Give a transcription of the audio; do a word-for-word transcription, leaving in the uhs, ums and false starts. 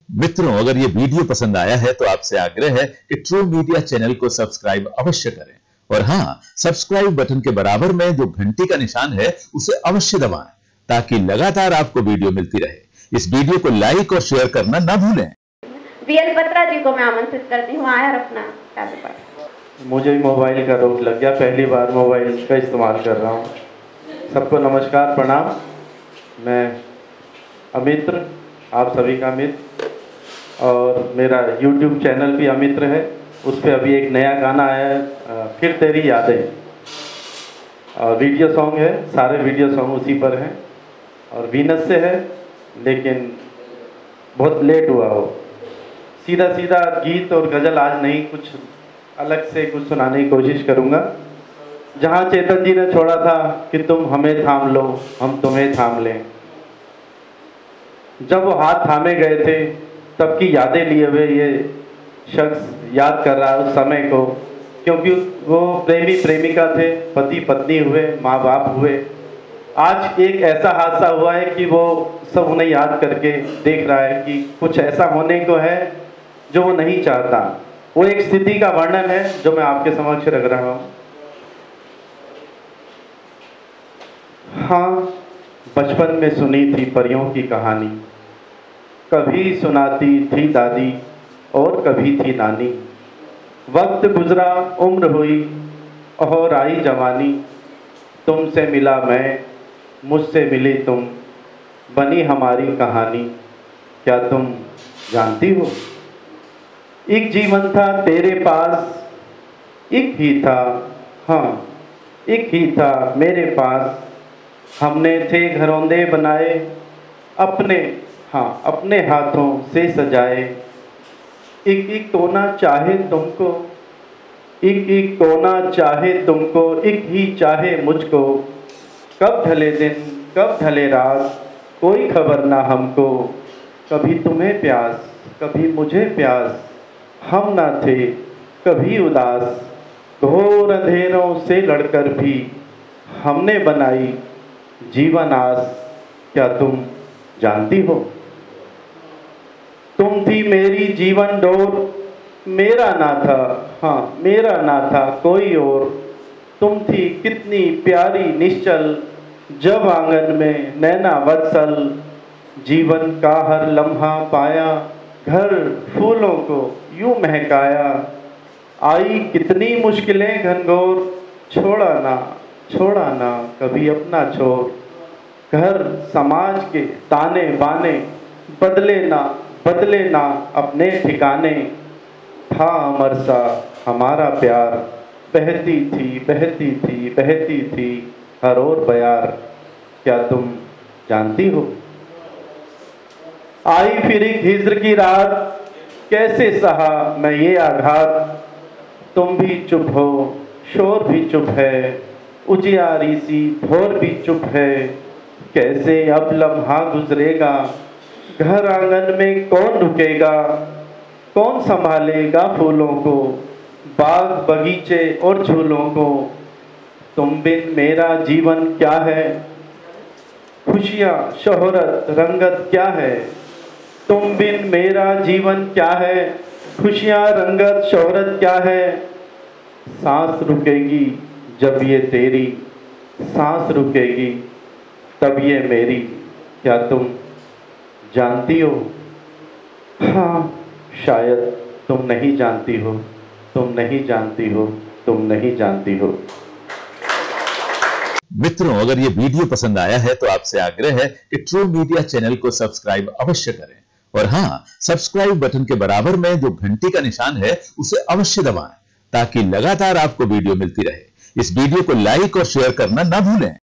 मित्रों, अगर ये वीडियो पसंद आया है तो आपसे आग्रह है कि ट्रू मीडिया चैनल को सब्सक्राइब अवश्य करें और हाँ, सब्सक्राइब बटन के बराबर में जो घंटी का निशान है उसे अवश्य दबाएं ताकि लगातार आपको वीडियो मिलती रहे। इस वीडियो को लाइक और शेयर करना ना भूलें। बीएल बत्रा जी को मैं आमंत्रित करती हूँ आया अपना कार्य पर। मुझे भी मोबाइल का रोग लग गया, पहली बार मोबाइल का इस्तेमाल कर रहा हूँ। सबको नमस्कार, प्रणाम। मैं अमित्र, आप सभी का मित्र, और मेरा यूट्यूब चैनल भी अमित्र है। उस पर अभी एक नया गाना आया है, फिर तेरी यादें, वीडियो सॉन्ग है, सारे वीडियो सॉन्ग उसी पर हैं और वीनस से है, लेकिन बहुत लेट हुआ हो। सीधा सीधा गीत और गज़ल आज नहीं, कुछ अलग से कुछ सुनाने की कोशिश करूँगा। जहाँ चेतन जी ने छोड़ा था कि तुम हमें थाम लो, हम तुम्हें थाम लें, जब वो हाथ थामे गए थे तब की यादें लिए हुए ये शख्स याद कर रहा है उस समय को, क्योंकि वो प्रेमी प्रेमिका थे, पति पत्नी हुए, माँ बाप हुए। आज एक ऐसा हादसा हुआ है कि वो सब उन्हें याद करके देख रहा है कि कुछ ऐसा होने को है जो वो नहीं चाहता। वो एक स्थिति का वर्णन है जो मैं आपके समक्ष रख रहा हूँ। हाँ, बचपन में सुनी थी परियों की कहानी, कभी सुनाती थी दादी और कभी थी नानी। वक्त गुजरा, उम्र हुई और आई जवानी, तुमसे मिला मैं, मुझसे मिली तुम, बनी हमारी कहानी, क्या तुम जानती हो? एक जीवन था तेरे पास, एक ही था, हाँ एक ही था मेरे पास। हमने थे घरौंदे बनाए, अपने हाँ अपने हाथों से सजाए। एक एक कोना चाहे तुमको, एक एक कोना चाहे तुमको, एक ही चाहे मुझको। कब ढले दिन, कब ढले रात, कोई खबर ना हमको। कभी तुम्हें प्यास, कभी मुझे प्यास, हम ना थे कभी उदास। घोर अंधेरों से लड़कर भी हमने बनाई जीवन आस, क्या तुम जानती हो? तुम थी मेरी जीवन डोर, मेरा ना था, हाँ मेरा ना था कोई और। तुम थी कितनी प्यारी निश्चल, जब आंगन में नैना वत्सल। जीवन का हर लम्हा पाया, घर फूलों को यूं महकाया। आई कितनी मुश्किलें घनघोर, छोड़ा ना छोड़ा ना कभी अपना छोर। घर समाज के ताने बाने, बदले ना बदले ना अपने ठिकाने। था अमर सा हमारा प्यार, बहती थी बहती थी बहती थी हर ओर बयार, क्या तुम जानती हो? आई फिर एक हिज्र की रात, कैसे सहा मैं ये आघात। तुम भी चुप हो, शोर भी चुप है, उजियारी सी भोर भी चुप है। कैसे अब लम्हा गुजरेगा, घर आंगन में कौन रुकेगा। कौन संभालेगा फूलों को, बाग बगीचे और झूलों को। तुम बिन मेरा जीवन क्या है, खुशियाँ शोहरत रंगत क्या है। तुम बिन मेरा जीवन क्या है, खुशियाँ रंगत शोहरत क्या है। सांस रुकेगी जब ये तेरी, सांस रुकेगी तब ये मेरी, क्या तुम जानती हो? हाँ शायद तुम नहीं जानती हो, तुम नहीं जानती हो, तुम नहीं जानती हो। मित्रों, अगर ये वीडियो पसंद आया है तो आपसे आग्रह है कि ट्रू मीडिया चैनल को सब्सक्राइब अवश्य करें और हाँ, सब्सक्राइब बटन के बराबर में जो घंटी का निशान है उसे अवश्य दबाएं ताकि लगातार आपको वीडियो मिलती रहे। इस वीडियो को लाइक और शेयर करना ना भूलें।